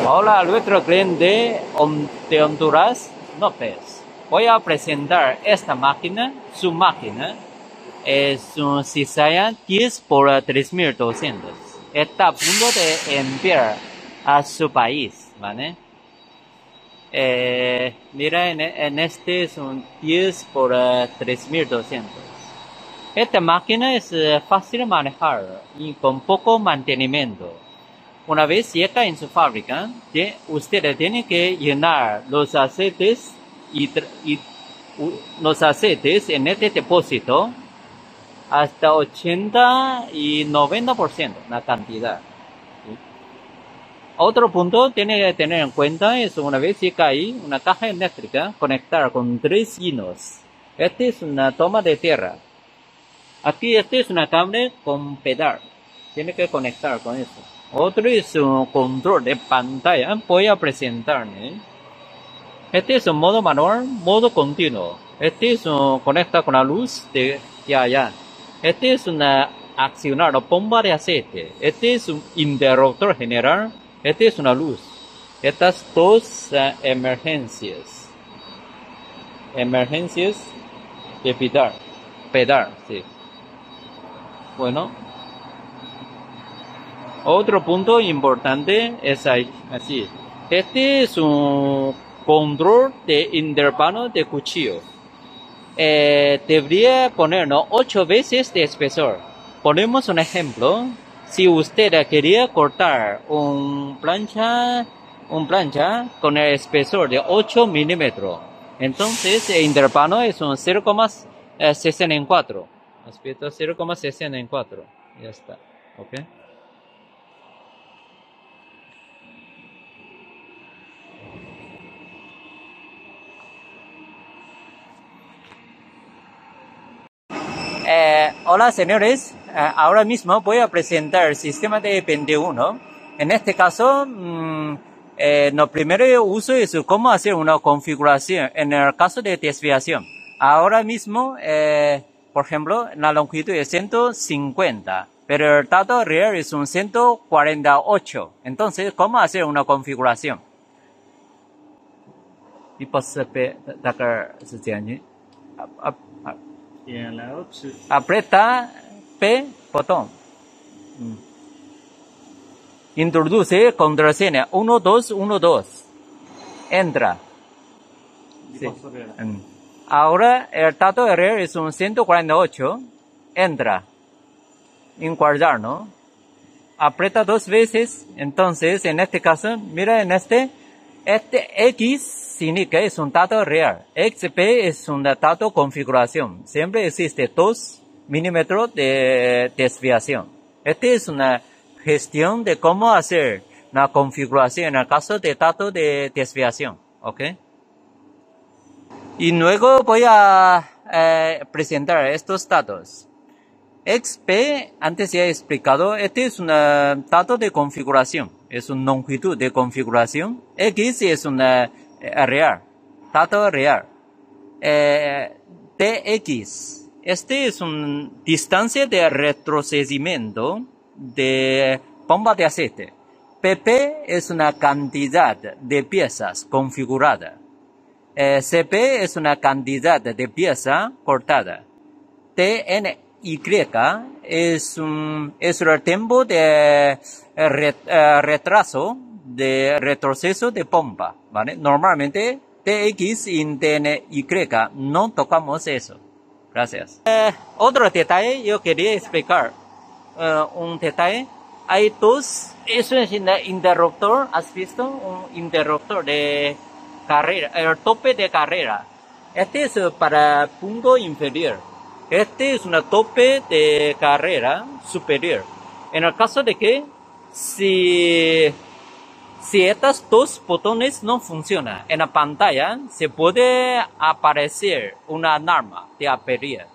Hola, nuestro cliente de Honduras, López. Voy a presentar esta máquina. Su máquina es un Cizaya 10 por 3200. Está a punto de enviar a su país, ¿vale? Mira, en este es un 10 por 3200. Esta máquina es fácil de manejar y con poco mantenimiento. Una vez llega en su fábrica, usted tiene que llenar los aceites los aceites en este depósito hasta 80 y 90% la cantidad. ¿Sí? Otro punto tiene que tener en cuenta es una vez llega ahí una caja eléctrica conectar con 3 hilos. Este es una toma de tierra. Aquí este es una cable con pedal. Tiene que conectar con eso. Otro es un control de pantalla. Voy a presentarme. Este es un modo manual, modo continuo. Este es un conecta con la luz de allá. Este es una accionar la bomba de aceite. Este es un interruptor general. Este es una luz. Estas dos emergencias. Emergencias de pedal. Pedal, sí. Bueno. Otro punto importante es así. Este es un control de intervalo de cuchillo. Debería ponernos 8 veces de espesor. Ponemos un ejemplo. Si usted quería cortar un plancha con el espesor de 8 milímetros, entonces el intervalo es un 0,64. Aspecto 0,64. Ya está. ¿Ok? Hola señores, ahora mismo voy a presentar el sistema de 21. En este caso, lo primero uso es cómo hacer una configuración en el caso de desviación. Ahora mismo, por ejemplo, la longitud es 150, pero el dato real es un 148. Entonces, ¿cómo hacer una configuración? Aprieta P botón. Introduce contraseña 1212. Entra. Sí. Ahora el dato real es un 148. Entra. En guardar, ¿no? Aprieta 2 veces. Entonces, en este caso, mira en este X significa es un dato real. XP es un dato configuración. Siempre existe 2 milímetros de desviación. Esta es una gestión de cómo hacer una configuración en el caso de dato de desviación. ¿Ok? Y luego voy a presentar estos datos. XP, antes ya he explicado, este es un dato de configuración. Es una longitud de configuración. X es una real, dato real. TX, este es una distancia de retrocedimiento de bomba de aceite. PP es una cantidad de piezas configurada. CP es una cantidad de pieza cortada. TNY es el tiempo de retraso de retroceso de bomba, ¿vale? Normalmente TX y TNY no tocamos eso. Gracias. Otro detalle yo quería explicar. Un detalle. Hay dos. Eso es un interruptor. ¿Has visto? Un interruptor de carrera. El tope de carrera. Este es para punto inferior. Este es un tope de carrera superior. En el caso de que si estos dos botones no funcionan en la pantalla, se puede aparecer una alarma de avería.